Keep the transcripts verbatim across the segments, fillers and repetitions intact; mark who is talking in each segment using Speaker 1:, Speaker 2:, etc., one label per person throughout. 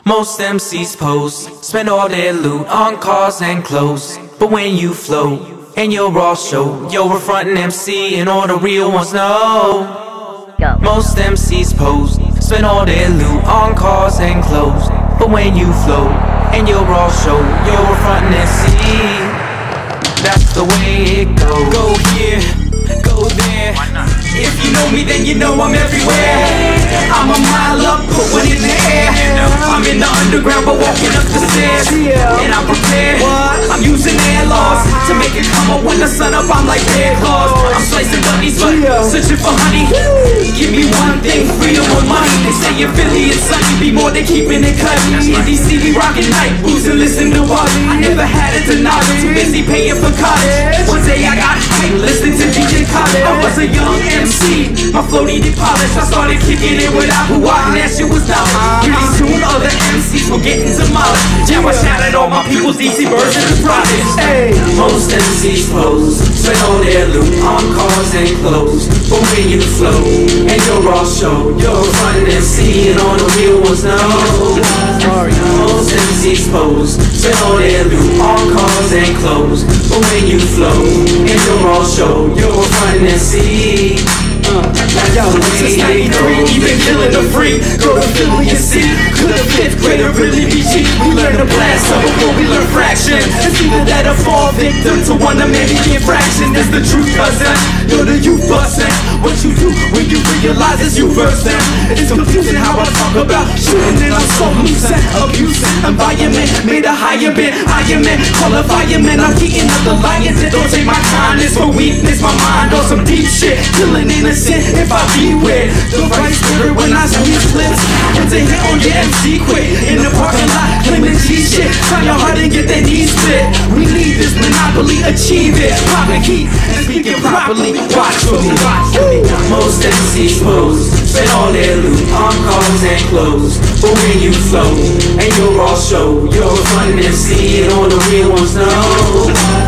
Speaker 1: Most M Cs pose, spend all their loot on cars and clothes. But when you float, and you're all show, you're a frontin' M C and all the real ones know.
Speaker 2: Go.
Speaker 1: Most M Cs pose, spend all their loot on cars and clothes. But when you float, and you're all show, you're a frontin' M C. That's the way it goes. Go here, go there. If you know me, then you know I'm everywhere. I'm a mile up, put one in the air. I'm in the underground, but walking up the stairs. And I'm prepared. I'm using air laws to make it come up when the sun up. I'm like bear claws. I'm slicing bunnies, but searching for honey. Give me one thing, freedom or money. They say in Philly it's sunny, be more than keeping it cut. In D C we rockin' night boots and listen to what I never had it to not too busy paying for college. One day I got hype, listening to D J Kawala. I was a young M C, my flow needed polish. I started kicking it with Apuat, and that shit was down. Pretty soon other M Cs were getting demolished. Now I shouted all my people's D C birds in the projects. Hey. Most M Cs pose, spend all their loot on cars and clothes. But when you flow, and you're all show, you're a frontin' M C and all the real ones know. Most M Cs pose, spend all their loot on cars and clothes. But when you flow, and you're all show, you're a frontin' M C. Uh, Yo, since ninety-three, even killing the free. Go to Philly and see, could a fifth grader really be cheap? We learn to blast up before we learn fraction. It's either that or fall victim to one of many infractions. That's the truth, cousin. You're the youth bustin'. What you do when you realize it's you first then. It's confusing how I talk about shooting and I'm so loose and abusing. Environment made a higher bid. Iron Man, call a fireman. I'm eating up the lions. It don't take my kindness for weakness. My mind on some deep shit, killing innocent. If I be with the right spirit when I squeeze lips, and to hit on your M C quick in the parking lot, claiming G shit. Try your hard and get that knees split. We need this monopoly, achieve it. Popping heat and speaking properly. Watch for me. Most M Cs pose, spend all their loot on cars and clothes. But when you flow, and you're all show, you're a fun M C and all the real ones know.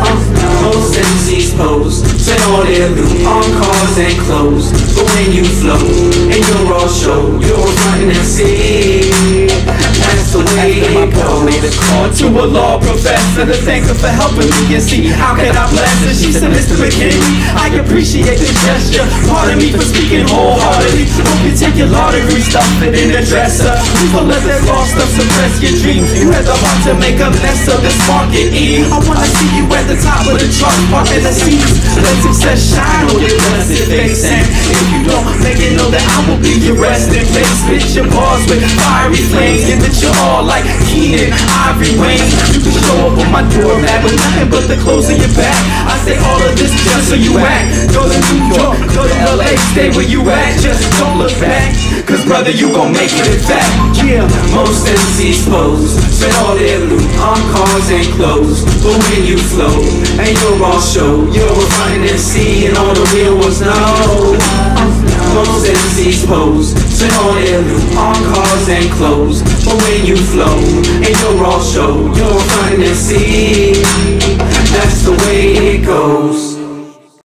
Speaker 1: Most M Cs pose, spend all their loot on cars and clothes. But when you flow, and you're all show, you're a fun M C. That's the way it goes. Made a call to a law professor to thank her for helping me and see how can I bless her. She said, Mister Mckinley, I appreciate the gesture. Pardon me for speaking wholeheartedly. Hope you take your law degree, stuff it in the dresser. Please don't let that law stuff suppress your dream. You had the heart to make a mess of this market E. I wanna see you at the top of the chart, marking the seas. Let success shine on your blessed face. And if you don't make it, know that I will be your resting place. Spit your bars with fiery flames. Give it your all like Keenan, Ivory Wayne. You can show up on my doormat with nothing but the clothes in your back. I say all of this just so you act. Go to New York, go to L A, stay where you at. Just don't look back, cause brother you gon' make it in fact. Yeah, most M Cs pose, spend all their loot on cars and clothes. But when you flow, and you're all show, you're a fine M C and all the real ones know. Most M Cs pose, spend all their loot on cars and clothes. But when you flow, and you're all show, you're a fine M C. That's the way it goes.